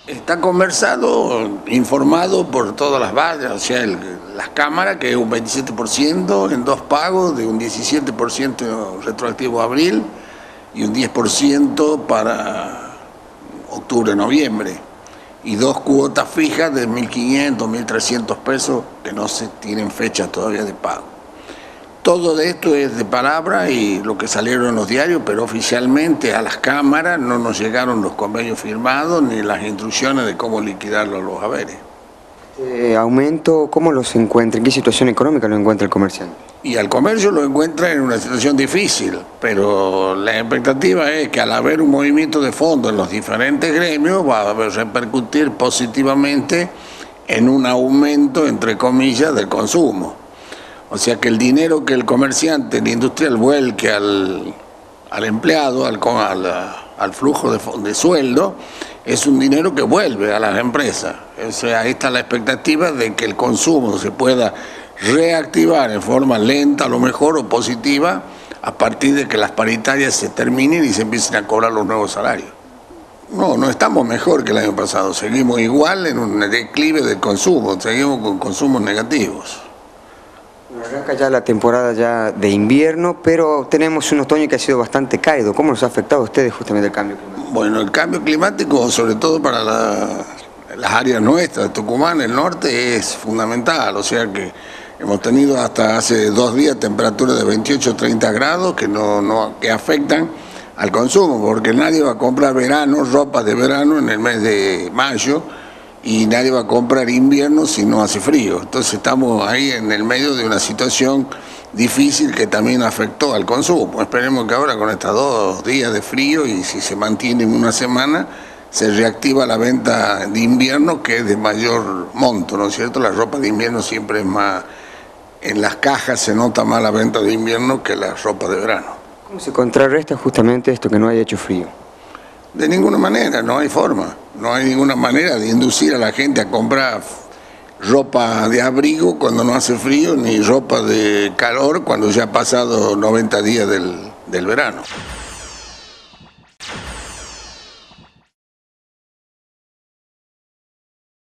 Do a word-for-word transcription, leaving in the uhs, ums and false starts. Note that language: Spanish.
Está conversado, informado por todas las vallas, o sea, el, las cámaras, que es un veintisiete por ciento en dos pagos, de un diecisiete por ciento retroactivo a abril y un diez por ciento para octubre-noviembre. Y dos cuotas fijas de mil quinientos, mil trescientos pesos que no se tienen fecha todavía de pago. Todo de esto es de palabra y lo que salieron en los diarios, pero oficialmente a las cámaras no nos llegaron los convenios firmados ni las instrucciones de cómo liquidar los haberes. Eh, ¿Aumento cómo los encuentra? ¿En qué situación económica lo encuentra el comerciante? Y al comercio lo encuentra en una situación difícil, pero la expectativa es que al haber un movimiento de fondo en los diferentes gremios va a repercutir positivamente en un aumento, entre comillas, del consumo. O sea que el dinero que el comerciante, el industrial, vuelque al, al empleado, al, al, al flujo de, de sueldo, es un dinero que vuelve a las empresas. O sea, ahí está la expectativa de que el consumo se pueda reactivar en forma lenta, a lo mejor, o positiva, a partir de que las paritarias se terminen y se empiecen a cobrar los nuevos salarios. No, no estamos mejor que el año pasado, seguimos igual en un declive del consumo, seguimos con consumos negativos. Arranca ya la temporada ya de invierno, pero tenemos un otoño que ha sido bastante cálido. ¿Cómo nos ha afectado a ustedes justamente el cambio climático? Bueno, el cambio climático, sobre todo para la, las áreas nuestras, Tucumán, el norte, es fundamental. O sea que hemos tenido hasta hace dos días temperaturas de veintiocho a treinta grados que, no, no, que afectan al consumo, porque nadie va a comprar verano, ropa de verano en el mes de mayo, y nadie va a comprar invierno si no hace frío. Entonces estamos ahí en el medio de una situación difícil que también afectó al consumo. Esperemos que ahora con estos dos días de frío y si se mantiene en una semana, se reactiva la venta de invierno, que es de mayor monto, ¿no es cierto? La ropa de invierno siempre es más, en las cajas se nota más la venta de invierno que la ropa de verano. ¿Cómo se contrarresta justamente esto que no haya hecho frío? De ninguna manera, no hay forma. No hay ninguna manera de inducir a la gente a comprar ropa de abrigo cuando no hace frío, ni ropa de calor cuando ya ha pasado noventa días del, del verano.